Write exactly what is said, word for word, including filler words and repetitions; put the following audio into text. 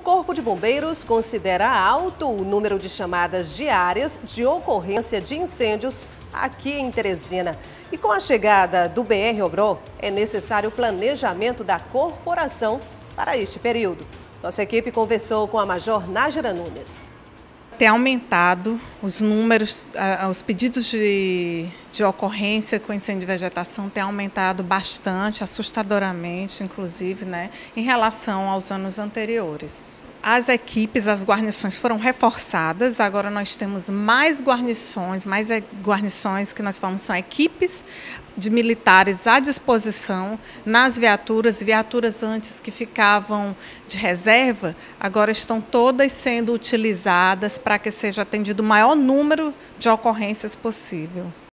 Corpo de Bombeiros considera alto o número de chamadas diárias de ocorrência de incêndios aqui em Teresina. E com a chegada do B R Obró, é necessário o planejamento da corporação para este período. Nossa equipe conversou com a Major Nájera Nunes. Tem aumentado os números, os pedidos de, de ocorrência com incêndio de vegetação tem aumentado bastante, assustadoramente, inclusive, né, em relação aos anos anteriores. As equipes, as guarnições foram reforçadas, agora nós temos mais guarnições, mais guarnições que nós falamos são equipes de militares à disposição nas viaturas, viaturas antes que ficavam de reserva, agora estão todas sendo utilizadas para que seja atendido o maior número de ocorrências possível.